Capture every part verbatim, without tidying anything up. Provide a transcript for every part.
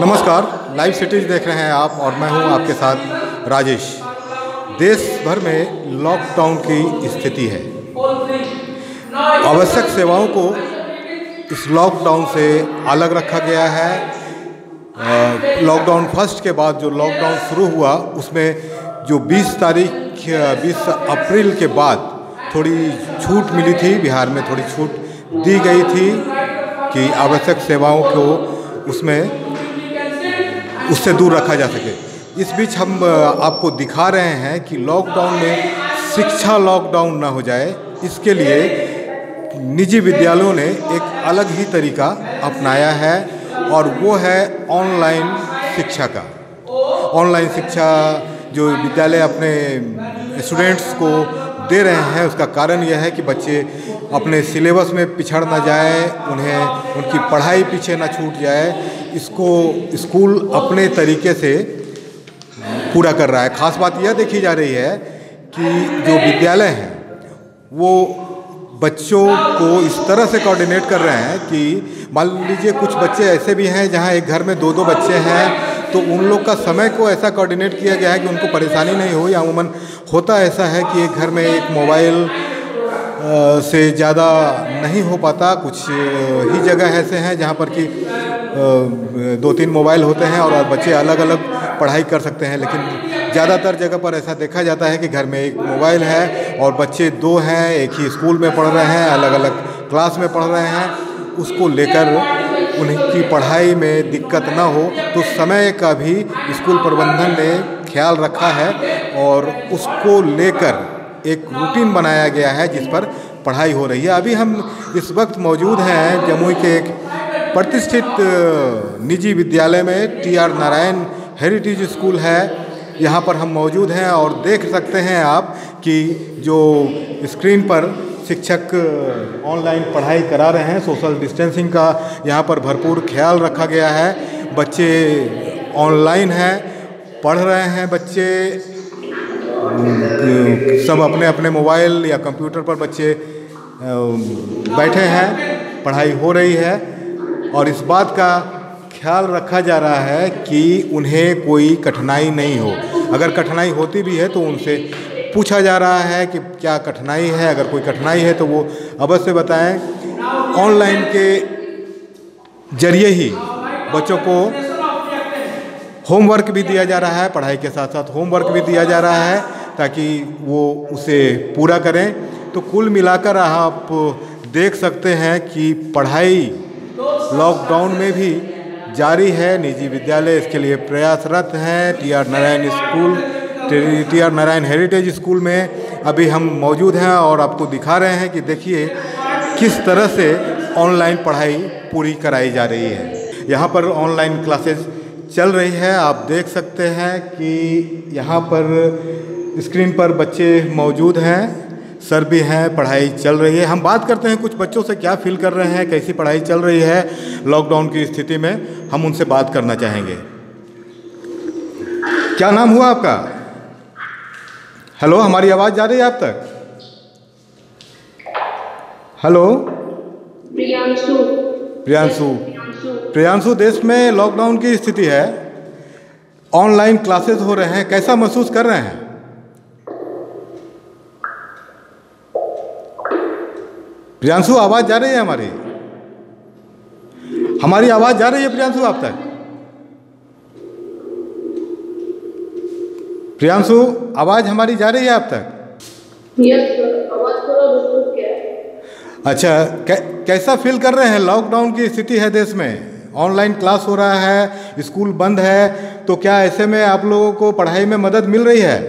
नमस्कार, live cities देख रहे हैं आप और मैं हूं आपके साथ राजेश। देश भर में लॉकडाउन की स्थिति है। आवश्यक सेवाओं को इस लॉकडाउन से अलग रखा गया है। लॉकडाउन फर्स्ट के बाद जो लॉकडाउन शुरू हुआ उसमें जो बीस तारीख बीस अप्रैल के बाद थोड़ी छूट मिली थी, बिहार में थोड़ी छूट दी गई थी कि आवश्यक सेवाओं को उसमें उससे दूर रखा जा सके। इस बीच हम आपको दिखा रहे हैं कि लॉकडाउन में शिक्षा लॉकडाउन ना हो जाए, इसके लिए निजी विद्यालयों ने एक अलग ही तरीका अपनाया है और वो है ऑनलाइन शिक्षा का। ऑनलाइन शिक्षा जो विद्यालय अपने स्टूडेंट्स को दे रहे हैं, उसका कारण यह है कि बच्चे अपने सिलेबस में पिछड़ ना जाए, उन्हें उनकी पढ़ाई पीछे ना छूट जाए। इसको स्कूल अपने तरीके से पूरा कर रहा है। ख़ास बात यह देखी जा रही है कि जो विद्यालय हैं वो बच्चों को इस तरह से कोऑर्डिनेट कर रहे हैं कि मान लीजिए कुछ बच्चे ऐसे भी हैं जहां एक घर में दो दो बच्चे हैं, तो उन लोग का समय को ऐसा कोऑर्डिनेट किया गया है कि उनको परेशानी नहीं हो। या अमूमन होता ऐसा है कि एक घर में एक मोबाइल से ज़्यादा नहीं हो पाता। कुछ ही जगह ऐसे हैं जहाँ पर कि दो तीन मोबाइल होते हैं और बच्चे अलग अलग पढ़ाई कर सकते हैं, लेकिन ज़्यादातर जगह पर ऐसा देखा जाता है कि घर में एक मोबाइल है और बच्चे दो हैं, एक ही स्कूल में पढ़ रहे हैं, अलग अलग क्लास में पढ़ रहे हैं। उसको लेकर उनकी पढ़ाई में दिक्कत ना हो तो समय का भी स्कूल प्रबंधन ने ख्याल रखा है और उसको लेकर एक रूटीन बनाया गया है जिस पर पढ़ाई हो रही है। अभी हम इस वक्त मौजूद हैं जमुई के एक प्रतिष्ठित निजी विद्यालय में, T R Narayan heritage school है। यहाँ पर हम मौजूद हैं और देख सकते हैं आप कि जो स्क्रीन पर शिक्षक ऑनलाइन पढ़ाई करा रहे हैं। सोशल डिस्टेंसिंग का यहाँ पर भरपूर ख्याल रखा गया है। बच्चे ऑनलाइन हैं, पढ़ रहे हैं। बच्चे सब अपने अपने मोबाइल या कंप्यूटर पर बच्चे बैठे हैं, पढ़ाई हो रही है और इस बात का ख्याल रखा जा रहा है कि उन्हें कोई कठिनाई नहीं हो। अगर कठिनाई होती भी है तो उनसे पूछा जा रहा है कि क्या कठिनाई है। अगर कोई कठिनाई है तो वो अवश्य बताएं। ऑनलाइन के जरिए ही बच्चों को होमवर्क भी दिया जा रहा है, पढ़ाई के साथ साथ होमवर्क भी दिया जा रहा है ताकि वो उसे पूरा करें। तो कुल मिलाकर आप देख सकते हैं कि पढ़ाई लॉकडाउन में भी जारी है। निजी विद्यालय इसके लिए प्रयासरत हैं। T R Narayan school T R Narayan heritage school में अभी हम मौजूद हैं और आपको दिखा रहे हैं कि देखिए किस तरह से ऑनलाइन पढ़ाई पूरी कराई जा रही है। यहाँ पर ऑनलाइन क्लासेस चल रही है। आप देख सकते हैं कि यहाँ पर स्क्रीन पर बच्चे मौजूद हैं, सर भी हैं, पढ़ाई चल रही है। हम बात करते हैं कुछ बच्चों से, क्या फील कर रहे हैं, कैसी पढ़ाई चल रही है लॉकडाउन की स्थिति में, हम उनसे बात करना चाहेंगे। क्या नाम हुआ आपका? हेलो, हमारी आवाज़ जा रही है आप तक? हेलो, प्रियांशु। प्रियांशु प्रियांशु देश में लॉकडाउन की स्थिति है, ऑनलाइन क्लासेस हो रहे हैं, कैसा महसूस कर रहे हैं? प्रियांशु, आवाज़ जा रही है हमारी? हमारी आवाज़ जा रही है प्रियांशु आप तक? प्रियांशु, आवाज़ हमारी जा रही है आप तक? यस सर, आवाज़ थोड़ा रुक रुक गया। अच्छा, कै, कैसा फील कर रहे हैं? लॉकडाउन की स्थिति है देश में, ऑनलाइन क्लास हो रहा है, स्कूल बंद है, तो क्या ऐसे में आप लोगों को पढ़ाई में मदद मिल रही है?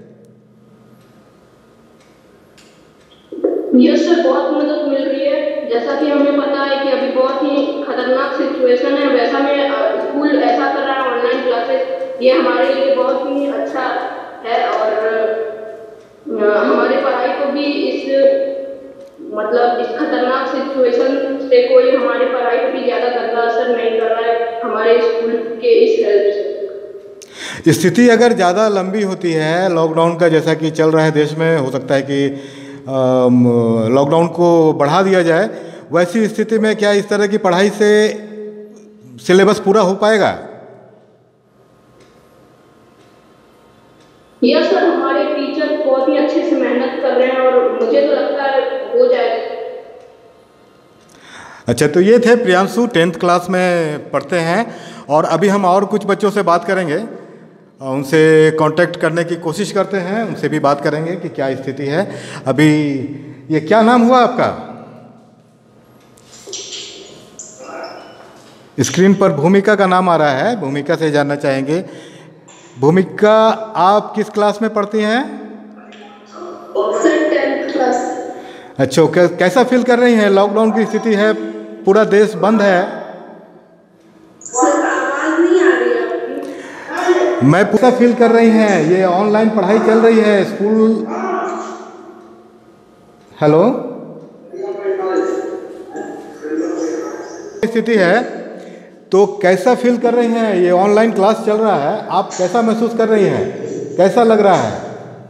यस सर, बहुत मदद मिल रही है। जैसा कि हमें पता है कि अभी बहुत ही खतरनाक सिचुएशन है, वैसा में स्कूल ऐसा कर रहा है ऑनलाइन क्लासेस, ये हमारे लिए बहुत ही अच्छा है और हमारी पढ़ाई को भी इस मतलब इस खतरनाक सिचुएशन से कोई हमारी पढ़ाई पर भी ज़्यादा गंदा असर नहीं कर रहा है हमारे स्कूल के इस हेल्प से। स्थिति अगर ज़्यादा लंबी होती है लॉकडाउन का, जैसा कि चल रहा है देश में, हो सकता है कि लॉकडाउन को बढ़ा दिया जाए। वैसी स्थिति में क्या इस तरह की पढ़ाई से सिलेबस पूरा हो पाएगा? यस सर, हमारे टीचर बहुत ही अच्छे से मेहनत कर रहे हैं और मुझे तो लगता है हो जाएगा। अच्छा, तो ये थे प्रियांशु, टेंथ क्लास में पढ़ते हैं और अभी हम और कुछ बच्चों से बात करेंगे, उनसे कांटेक्ट करने की कोशिश करते हैं, उनसे भी बात करेंगे कि क्या स्थिति है अभी। ये क्या नाम हुआ आपका? स्क्रीन पर भूमिका का नाम आ रहा है, भूमिका से जानना चाहेंगे। भूमिका, आप किस क्लास में पढ़ती हैं? Sir tenth class. अच्छा, कैसा फील कर रही हैं? लॉकडाउन की स्थिति है, पूरा देश बंद है। सर आवाज नहीं आ रही आपकी। मैं पूरा फील कर रही हैं, ये ऑनलाइन पढ़ाई चल रही है, स्कूल। हेलो, स्थिति है तो कैसा फील कर रही हैं? ये ऑनलाइन क्लास चल रहा है, आप कैसा महसूस कर रही हैं? कैसा लग रहा है?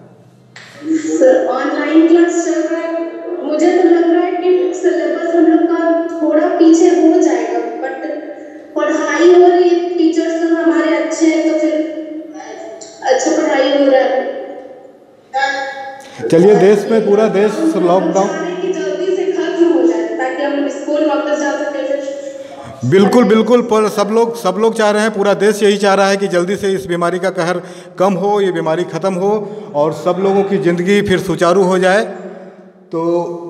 सर ऑनलाइन क्लास चल रहा है, मुझे तो लग रहा है कि सिलेबस हम लोग का थोड़ा पीछे हो जाएगा, बट पढ़ाई हो रही है, टीचर्स तो हमारे अच्छे हैं, तो फिर अच्छा पढ़ाई हो रहा है। चलिए, देश में पूरा देश लॉकडाउन जल्दी से खत्म हो जाए ताकि हम स्कूल वापस जा सके। बिल्कुल बिल्कुल, पर सब लोग सब लोग चाह रहे हैं, पूरा देश यही चाह रहा है कि जल्दी से इस बीमारी का कहर कम हो, ये बीमारी ख़त्म हो और सब लोगों की ज़िंदगी फिर सुचारू हो जाए। तो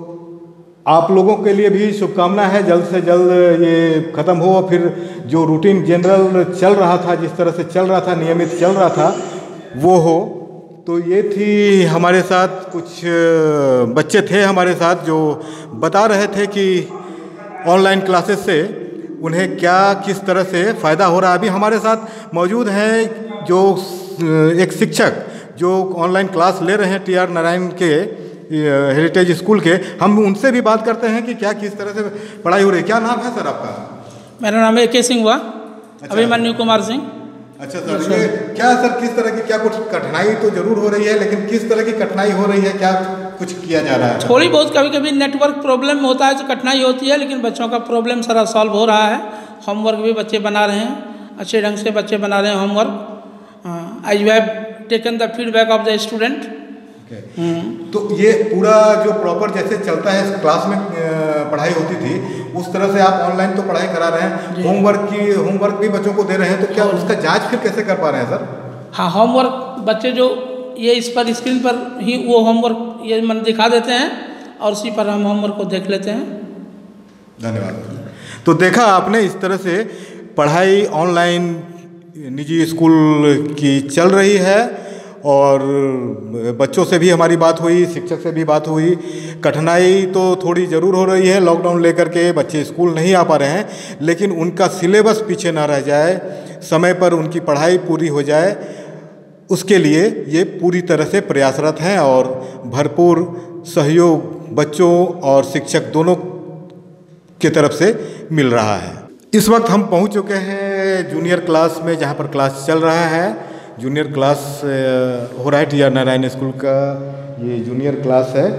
आप लोगों के लिए भी शुभकामना है, जल्द से जल्द ये ख़त्म हो और फिर जो रूटीन जनरल चल रहा था, जिस तरह से चल रहा था, नियमित चल रहा था, वो हो। तो ये थी हमारे साथ, कुछ बच्चे थे हमारे साथ जो बता रहे थे कि ऑनलाइन क्लासेस से उन्हें क्या किस तरह से फ़ायदा हो रहा है। अभी हमारे साथ मौजूद हैं जो एक शिक्षक जो ऑनलाइन क्लास ले रहे हैं टी आर नारायण के हेरिटेज स्कूल के। हम उनसे भी बात करते हैं कि क्या किस तरह से पढ़ाई हो रही है। क्या नाम है सर आपका? मेरा नाम ए के सिंह हुआ। अच्छा। अभिमन्यु कुमार सिंह। अच्छा सर, ये क्या सर किस तरह की, क्या कुछ कठिनाई तो जरूर हो रही है, लेकिन किस तरह की कठिनाई हो रही है, क्या कुछ किया जा रहा है? थोड़ी बहुत कभी कभी नेटवर्क प्रॉब्लम होता है तो कठिनाई होती है, लेकिन बच्चों का प्रॉब्लम सारा सॉल्व हो रहा है। होमवर्क भी बच्चे बना रहे हैं, अच्छे ढंग से बच्चे बना रहे हैं homework. I have taken the feedback of the student. तो ये पूरा जो प्रॉपर जैसे चलता है क्लास में पढ़ाई होती थी, उस तरह से आप ऑनलाइन तो पढ़ाई करा रहे हैं, होमवर्क की होमवर्क भी बच्चों को दे रहे हैं, तो क्या उसका जांच फिर कैसे कर पा रहे हैं सर? हाँ, होमवर्क बच्चे जो ये इस पर स्क्रीन पर ही वो होमवर्क ये मन दिखा देते हैं और उसी पर हम होमवर्क को देख लेते हैं। धन्यवाद। तो देखा आपने, इस तरह से पढ़ाई ऑनलाइन निजी स्कूल की चल रही है और बच्चों से भी हमारी बात हुई, शिक्षक से भी बात हुई। कठिनाई तो थोड़ी ज़रूर हो रही है, लॉकडाउन लेकर के बच्चे स्कूल नहीं आ पा रहे हैं, लेकिन उनका सिलेबस पीछे ना रह जाए, समय पर उनकी पढ़ाई पूरी हो जाए, उसके लिए ये पूरी तरह से प्रयासरत हैं और भरपूर सहयोग बच्चों और शिक्षक दोनों की तरफ से मिल रहा है। इस वक्त हम पहुंच चुके हैं जूनियर क्लास में, जहां पर क्लास चल रहा है। जूनियर क्लास हो रहा है टी आर नारायण स्कूल का, ये जूनियर क्लास है।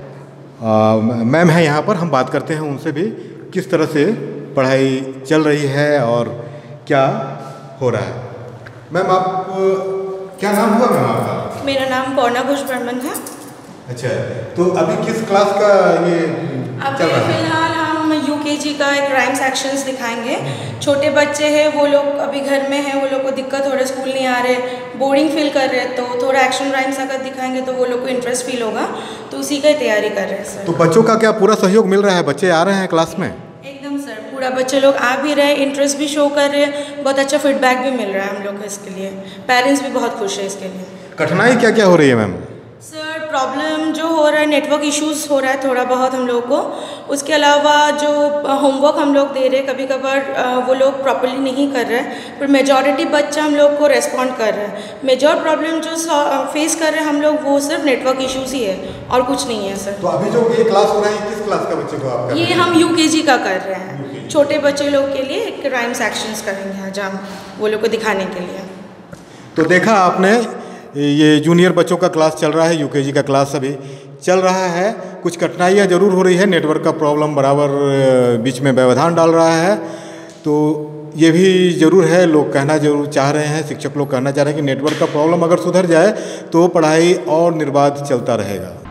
मैम है यहाँ पर, हम बात करते हैं उनसे भी किस तरह से पढ़ाई चल रही है और क्या हो रहा है। मैम आप क्या नाम हुआ मैम आपका? मेरा नाम पौर्णा घोष बर्मन है। अच्छा, तो अभी किस क्लास का ये अभी फिलहाल हम यूकेजी का एक राइम्स एक्शंस दिखाएंगे। छोटे बच्चे हैं, वो लोग अभी घर में हैं, वो लोग को दिक्कत हो रहा है, स्कूल नहीं आ रहे, बोरिंग फील कर रहे हैं, तो थोड़ा एक्शन राइम्स अगर दिखाएंगे तो वो लोग को इंटरेस्ट फील होगा, तो उसी का तैयारी कर रहे हैं सर। तो बच्चों का क्या पूरा सहयोग मिल रहा है? बच्चे आ रहे हैं क्लास में? एकदम सर, पूरा बच्चे लोग आ भी रहे, इंटरेस्ट भी शो कर रहे हैं, बहुत अच्छा फीडबैक भी मिल रहा है हम लोग को इसके लिए। पेरेंट्स भी बहुत खुश है इसके लिए। कठिनाई क्या क्या हो रही है मैम? सर प्रॉब्लम जो हो रहा है, नेटवर्क इश्यूज़ हो रहा है थोड़ा बहुत हम लोग को। उसके अलावा जो होमवर्क हम लोग दे रहे हैं, कभी कभार वो लोग प्रॉपर्ली नहीं कर रहे हैं, पर मेजॉरिटी बच्चा हम लोग को रेस्पॉन्ड कर रहे हैं। मेजर प्रॉब्लम जो फेस कर रहे हैं हम लोग, वो सिर्फ नेटवर्क इश्यूज़ ही है और कुछ नहीं है सर। तो अभी जो ये क्लास हो रहा है, किस क्लास का बच्चे को आप कर रहे हैं? ये हम यूकेजी का कर रहे हैं, छोटे बच्चे लोग के लिए एक राइम्स एक्शंस करेंगे आज हम वो लोग को दिखाने के लिए। तो देखा आपने, ये जूनियर बच्चों का क्लास चल रहा है, यूकेजी का क्लास अभी चल रहा है। कुछ कठिनाइयाँ ज़रूर हो रही है, नेटवर्क का प्रॉब्लम बराबर बीच में व्यवधान डाल रहा है, तो ये भी ज़रूर है, लोग कहना जरूर चाह रहे हैं, शिक्षक लोग कहना चाह रहे हैं कि नेटवर्क का प्रॉब्लम अगर सुधर जाए तो पढ़ाई और निर्बाध चलता रहेगा।